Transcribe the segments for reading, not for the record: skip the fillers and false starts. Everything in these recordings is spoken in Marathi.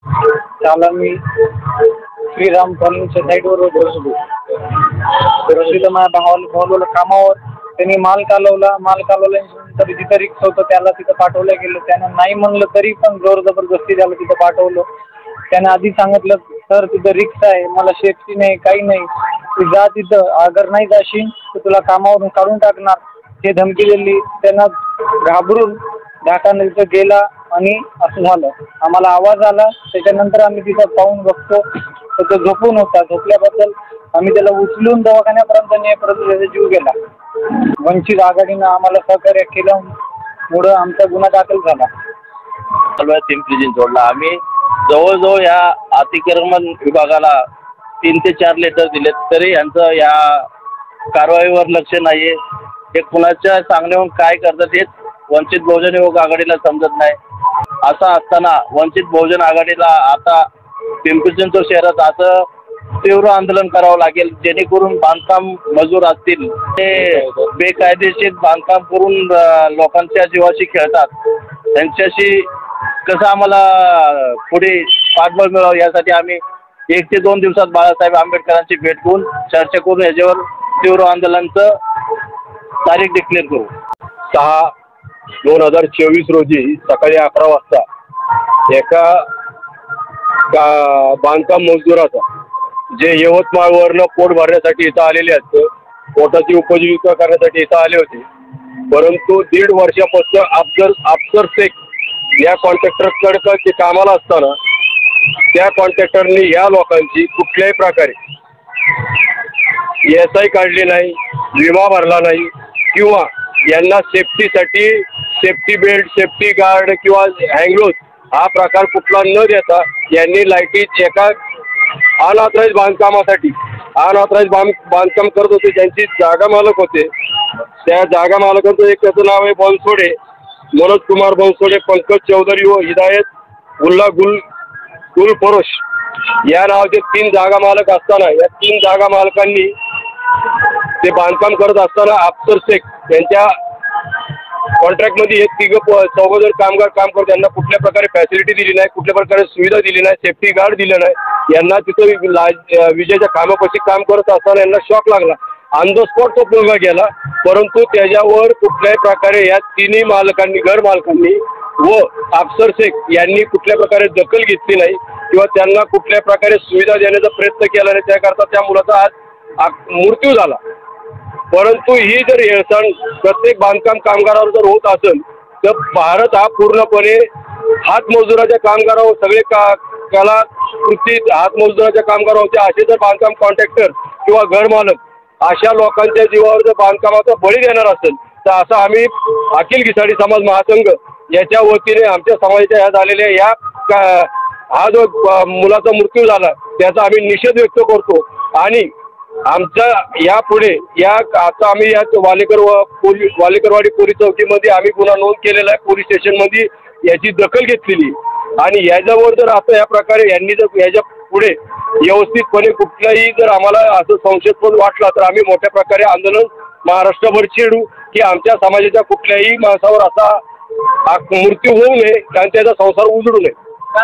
त्याला मी श्रीराम कॉलनीच्या साईडवर बसलो. तर तिथं माझ्या भावाला कामावर त्यांनी माल कालवल्यानंतर जिथं रिक्षा होतं त्याला तिथं पाठवलं गेलं. त्यानं नाही म्हणलं तरी पण जोर जबरदस्ती त्याला तिथं पाठवलं. त्यानं आधी सांगितलं, सर तिथं रिक्षा आहे, मला सेफ्टी नाही, काही नाही, तू जा तिथं, अगर नाही जाशील तर तुला कामावरून काढून टाकणार, हे धमकी दिली. त्यानं घाबरून धाकानं तिथं गेला आणि असं झालं. आम्हाला आवाज आला, त्याच्यानंतर आम्ही तिथं पाहून बघतो तर तो झोपून होता. झोपल्याबद्दल आम्ही त्याला उचलून दवाखान्यापर्यंत नेईपर्यंत त्याचा जीव गेला. वंचित आघाडीनं आम्हाला सहकार्य केल्यामुळं आमचा गुन्हा दाखल झाला. पिंपरी चिंचवडला आम्ही जवळजवळ या अतिक्रमण विभागाला 3 ते 4 लेटर दिलेत, तरी यांचं या कारवाईवर लक्ष नाही आहे. हे कुणाच्या सांगण्यावरून काय करतात हे वंचित बहुजन युवक आघाडीला समजत नाही. असं असताना वंचित बहुजन आघाडीला आता पिंपरी चिंचवड शहरात असं तीव्र आंदोलन करावं लागेल, जेणेकरून बांधकाम मजूर असतील ते बेकायदेशीर बांधकाम करून लोकांच्या जीवाशी खेळतात, त्यांच्याशी कसं आम्हाला पुढे पाठबळ मिळावं यासाठी आम्ही 1 ते 2 दिवसात बाळासाहेब आंबेडकरांची भेट घेऊन चर्चा करून याच्यावर तीव्र आंदोलनाचं तारीख डिक्लेअर करू. 6/2024 रोजी सकाळी 11 वाजता एका बांधकाम मजदुराचा जे यवतमाळवरनं पोट भरण्यासाठी इथं आलेले आहेत, पोटाची उपजीविका करण्यासाठी इथं आले होते, परंतु 1.5 वर्षापासून अफसर शेख या कॉन्ट्रॅक्टरकडे ते कामाला असताना त्या कॉन्ट्रॅक्टरनी या लोकांची कुठल्याही प्रकारे SI काढली नाही, विमा भरला नाही किंवा यांना सेफ्टीसाठी सेफ्टी बेल्ट, सेफ्टी गार्ड किंवा हँगलोज हा प्रकार कुठला न देता यांनी लाईटीच एका अनऑथराईज बांधकामासाठी बांधकाम करत होते. ज्यांची जागा मालक होते त्या जागा मालकांचं एक त्याचं नाव आहे बनसोडे, मनोज कुमार बनसोडे, पंकज चौधरी व हिदायत उल्ला गुल फरोश या नावाचे 3 जागा मालक असताना या 3 जागा मालकांनी ते बांधकाम करत असताना अफसर शेख यांच्या कॉन्ट्रॅक्टमध्ये हे 3 जण कामगार काम करत, त्यांना कुठल्या प्रकारे फॅसिलिटी दिली नाही, कुठल्या प्रकारे सुविधा दिली नाही, सेफ्टी गार्ड दिलं नाही. यांना तिथं विजेच्या खांबापाशी काम करत असताना यांना शॉक लागला. ऑन द स्पॉट तो मुलगा गेला, परंतु त्याच्यावर कुठल्याही प्रकारे या 3 मालकांनी, घर मालकांनी व अफसर शेख यांनी कुठल्या प्रकारे दखल घेतली नाही किंवा त्यांना कुठल्या प्रकारे सुविधा देण्याचा प्रयत्न केला नाही. त्याकरता त्या मुलाचा आज मृत्यू झाला. परंतु ही जर हेळसांड प्रत्येक बांधकाम कामगारावर जर होत असेल तर भारत हा पूर्णपणे हातमजुराच्या कामगारावर सगळे कलाकृती हातमजुराच्या कामगार होते. असे जर बांधकाम कॉन्ट्रॅक्टर किंवा घर मालक अशा लोकांच्या जीवावर जर बांधकामाचा बळी देणार असेल तर असं आम्ही अखिल घिसाडी समाज महासंघ याच्या वतीने आमच्या समाजाच्या ह्या झालेल्या हा जो मुलाचा मृत्यू झाला त्याचा आम्ही निषेध व्यक्त करतो. आणि आमच्या यापुढे आता आम्ही या वालेकरवाडी पोलीस चौकीमध्ये आम्ही गुन्हा नोंद केलेला आहे, पोलीस स्टेशनमध्ये याची दखल घेतलेली. आणि याच्यावर जर आता या प्रकारे यांनी जर याच्या पुढे व्यवस्थितपणे कुठलाही जर आम्हाला असं संशयास्पद वाटला तर आम्ही मोठ्या प्रकारे आंदोलन महाराष्ट्रभर छेडू की आमच्या समाजाच्या कुठल्याही माणसावर असा मृत्यू होऊ नये आणि त्याचा संसार उजळू नये.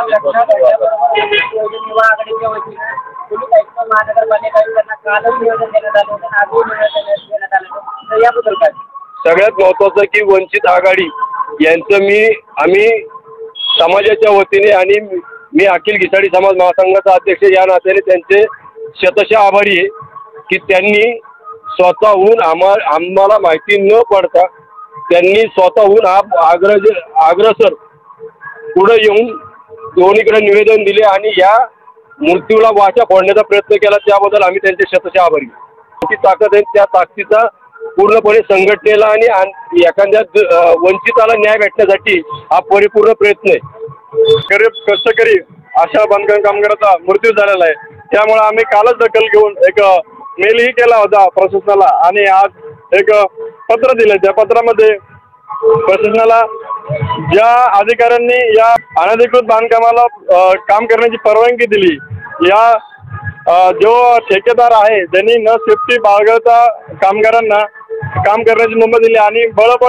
सगळ्यात महत्त्वाचं की वंचित आघाडी यांचं आम्ही समाजाच्या वतीने आणि मी अखिल घिसाडी समाज महासंघाचा अध्यक्ष या नात्याने त्यांचे शतशः आभारी आहे की त्यांनी स्वतःहून आम्हाला माहिती न पडता त्यांनी स्वतःहून अग्रसर पुढे येऊन दोन्हीकडे निवेदन दिले आणि या मृत्यूला वाचा फोडण्याचा प्रयत्न केला. त्याबद्दल आम्ही त्यांचे शतशः आभारी. ती ताकद आहे, त्या ताकदीचा पूर्णपणे संघटनेला आणि एखाद्या वंचिताला न्याय भेटण्यासाठी हा परिपूर्ण प्रयत्न आहे. गरीब कष्टकरी अशा बांधकाम कामगाराचा मृत्यू झालेला आहे. त्यामुळे आम्ही कालच दखल घेऊन एक मेलही केला होता प्रशासनाला आणि आज एक पत्र दिलं. त्या पत्रामध्ये प्रशासनाला ज्या अधिकाऱ्यांनी या अनधिकृत बांधकामाला काम करण्याची परवानगी दिली, या जो ठेकेदार आहे ज्यांनी न सेफ्टी बाळगता कामगारांना काम करण्याची मुभा दिली आणि बळबळ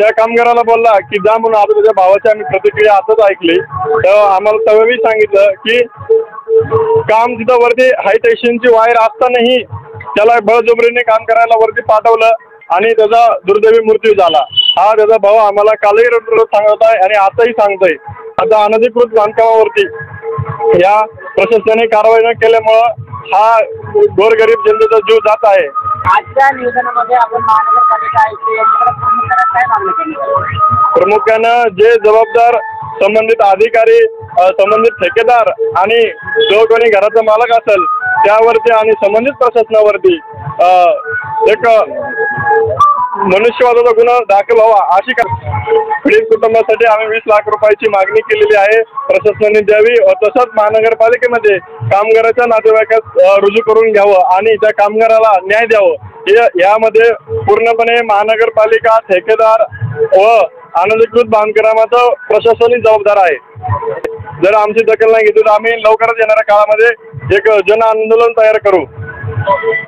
त्या कामगाराला बोलला की जा म्हणून. आता त्याच्या भावाची आम्ही प्रतिक्रिया आताच ऐकली. तर आम्हाला तेव्हाही सांगितलं की काम तिथं वरती हाय टेन्शनची वायर असतानाही त्याला बळजबरीने काम करायला वरती पाठवलं आणि त्याचा दुर्दैवी मृत्यू झाला. हा त्याचा भाऊ आम्हाला कालही सांगत आहे आणि आताही सांगतोय. आता अनधिकृत बांधकामावरती या प्रशासनाने कारवाई न केल्यामुळं हा गोरगरीब जनतेचा जीव जात आहे. आजच्या निवेदनामध्ये आपण महानगरपालिका आयुक्त यांच्याकडे प्रामुख्याने काय मागणी केली? प्रामुख्यानं जे जबाबदार संबंधित अधिकारी, संबंधित ठेकेदार आणि जो कोणी घराचा मालक असेल त्यावरती आणि संबंधित प्रशासनावरती एक मनुष्यवादाचा गुन्हा दाखल व्हावा अशी पीडित कुटुंबासाठी आम्ही 20 लाख रुपयाची मागणी केलेली आहे. प्रशासनाने द्यावी. तसंच महानगरपालिकेमध्ये कामगाराच्या नातेवाईकात रुजू करून घ्यावं आणि त्या कामगाराला न्याय द्यावं. यामध्ये पूर्णपणे महानगरपालिका, ठेकेदार व अनधिकृत बांधकामाचं प्रशासनही जबाबदार आहे. जर आमची दखल नाही घेतली तर आम्ही लवकरच येणाऱ्या काळामध्ये एक जन आंदोलन तयार करू.